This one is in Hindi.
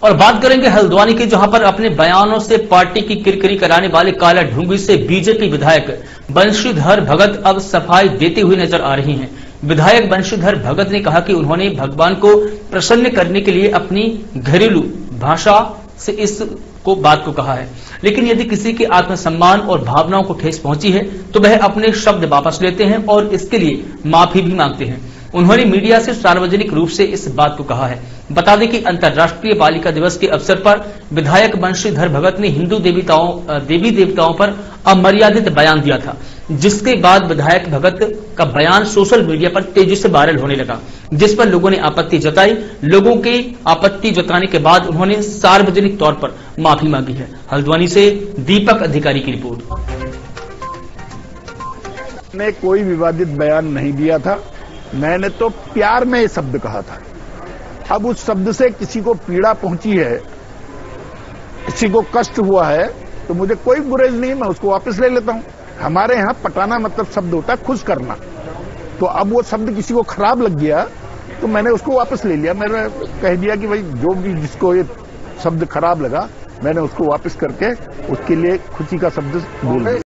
और बात करेंगे हल्द्वानी की, जहां पर अपने बयानों से पार्टी की किरकिरी कराने वाले काला ढूंगी से बीजेपी विधायक बंशीधर भगत अब सफाई देते हुए नजर आ रही हैं। विधायक बंशीधर भगत ने कहा कि उन्होंने भगवान को प्रसन्न करने के लिए अपनी घरेलू भाषा से इस बात को कहा है, लेकिन यदि किसी के आत्मसम्मान और भावनाओं को ठेस पहुंची है तो वह अपने शब्द वापस लेते हैं और इसके लिए माफी भी मांगते हैं। उन्होंने मीडिया से सार्वजनिक रूप से इस बात को कहा है। बता दें कि अंतर्राष्ट्रीय बालिका दिवस के अवसर पर विधायक बंशीधर भगत ने हिंदू देवी देवताओं पर अमर्यादित बयान दिया था, जिसके बाद विधायक भगत का बयान सोशल मीडिया पर तेजी से वायरल होने लगा, जिस पर लोगों ने आपत्ति जताई। लोगों की आपत्ति जताने के बाद उन्होंने सार्वजनिक तौर पर माफी मांगी है। हल्द्वानी से दीपक अधिकारी की रिपोर्ट। ने कोई विवादित बयान नहीं दिया था, मैंने तो प्यार में ये शब्द कहा था। अब उस शब्द से किसी को पीड़ा पहुंची है, किसी को कष्ट हुआ है, तो मुझे कोई गुरेज नहीं, मैं उसको वापस ले लेता हूं। हमारे यहां पटाना मतलब शब्द होता है खुश करना, तो अब वो शब्द किसी को खराब लग गया तो मैंने उसको वापस ले लिया। मैंने कह दिया कि भाई जो भी जिसको ये शब्द खराब लगा, मैंने उसको वापस करके उसके लिए खुशी का शब्द बोल दिया।